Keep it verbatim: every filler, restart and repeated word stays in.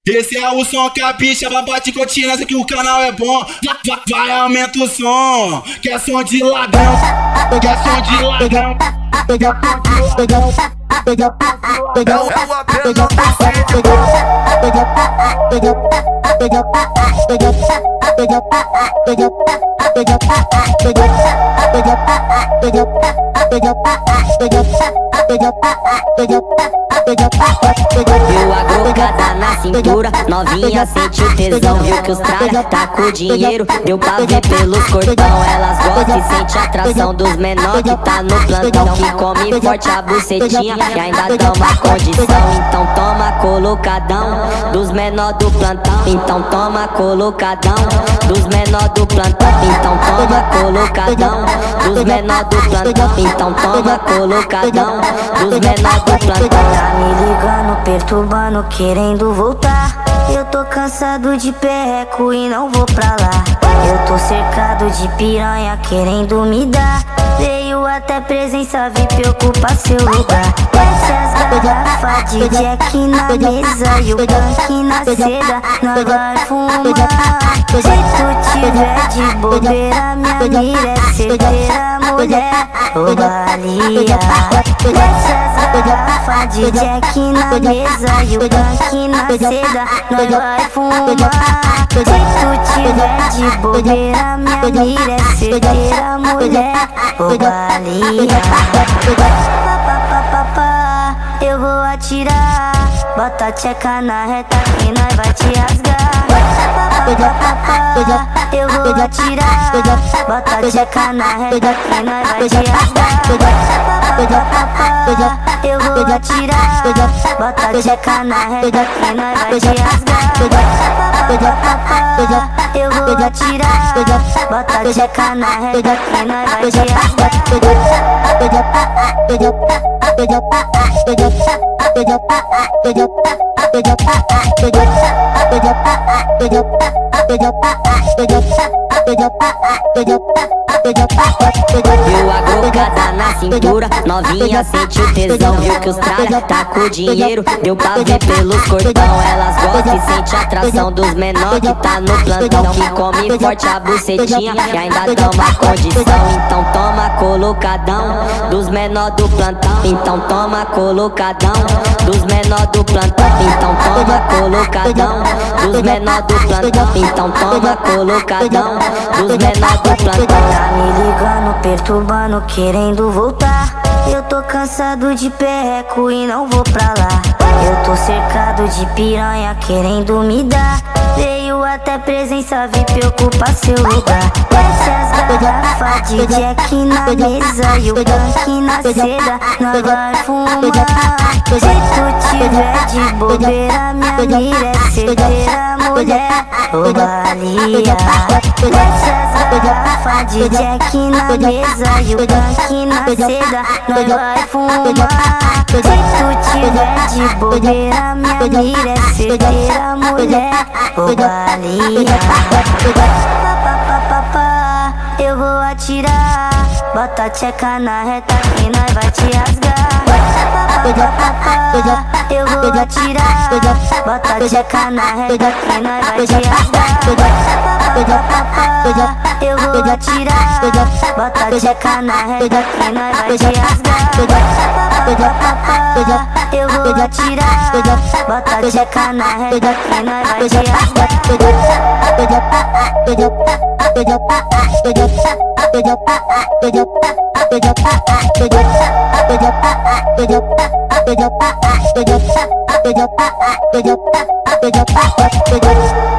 Esse é o som que a bicha vai bate continência, que o canal é bom. Vai, vai, vai, aumenta o som, que é som de ladrão, que é som de ladrão. É o apenas Viu a grocada na cintura, novinha sente o tesão. Viu que os tralha tá com dinheiro, deu pra ver pelos cortão. Elas gostam e sente a atração dos menor que tá no plantão, que come forte a bucetinha e ainda dá uma condição. Então toma colocadão dos menor do plantão. Então toma colocadão dos menor do plantão. Então toma colocadão dos menor do plantão. Então toma colocadão dos menor do plantão. Tá me ligando, perturbando, querendo voltar. Eu tô cansado de perreco e não vou pra lá. Eu tô cercado de piranha querendo me dar. Veio até presença V I P ocupar seu lugar. Desce as garrafas de Jack na mesa e o tanque na seda, nós vai fumar. Se tu tiver de bobeira, minha mira é certeira, mulher ou balia. Desce as garrafas de Jack na mesa e o tanque na seda, nós vai fumar. Se tu tiver de bobeira, minha mira é certeira, mulher ou balia. Papapá, eu vou atirar. Bota a tcheca na reta que nós vai te rasgar. Papapá, eu vou atirar. Bota a tcheca na reta que nós vai te rasgar. Papapá, eu vou atirar. Bota a tcheca na reta que nós vai te rasgar. Papapá, eu vou atirar. Bota a tcheca na reta que nós vai te rasgar. Viu a grocada na cintura, novinha sente o tesão. Viu que os tralha tá com dinheiro, deu pra ver pelos cortão. Elas gostam e sente a atração dos menor que tá no plantão, que come forte a bucetinha e ainda dá uma condição. Então toma colocadão dos menor do plantão. Então toma colocadão dos menor do plantão. Então toma colocadão dos menor do plantão. Então toma colocadão dos menor do plantão. Tá me ligando, perturbando, querendo voltar. Eu tô cansado de perreco e não vou pra lá. Eu tô cercado de piranha querendo me dar. Veio até presença V I P ocupar seu lugar. Desce as garrafas de Jack na mesa e o tanque na seda, nós vai fumar. Se tu tiver de bobeira, minha mira é certeira, mulher ou balia. Desce as garrafas de Jack na mesa e o tanque na seda, nós vai fumar. Se tu tiver de bobeira, minha mira é certeira, mulher ou balia. Papapá, eu vou atirar. Bota a tcheca na reta que nós vai te rasgar. Papapá, eu vou atirar. Bota a tcheca na reta que nós vai te rasgar. Papapá, eu vou atirar. Bota a tcheca na reta que nós vai te rasgar. Papapá, eu vou atirar. Bota a tcheca na reta que nós vai te rasgar. Pegar, pegar, pegar, pegar, pegar, pegar, pegar, pegar, pegar, pegar, pegar, pegar, pegar, pegar, pegar, pegar,